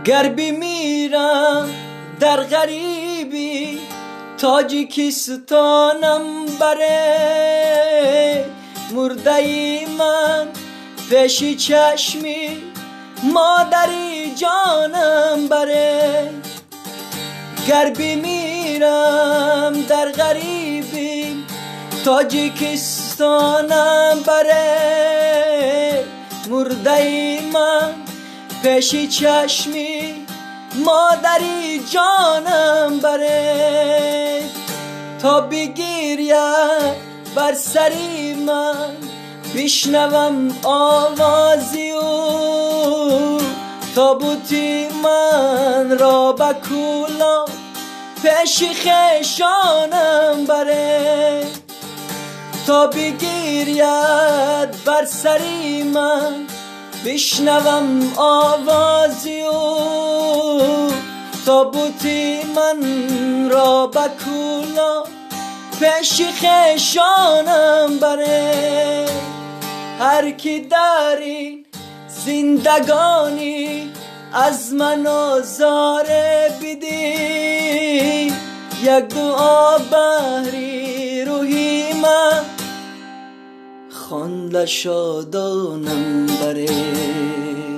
گر بمیرم در غریبی تاجیکستانم بره، مرده من پیش چشمی مادری جانم بره. گر بمیرم در غریبی تاجیکستانم بره، مرده من پیش چشمی مادری جانم بره. تا بگیرید بر سری من بشنوم آوازی او، تابوتی من را به کولا پیش خیشانم بره. تا بگیرید بر سری من بشنوم آوازی او، تابوتی من را به کولا پیش خیشانم بره. هر کی در این زندگانی از من آزاره بدی، یک دعا بهری روحی من خواند شادانم بره.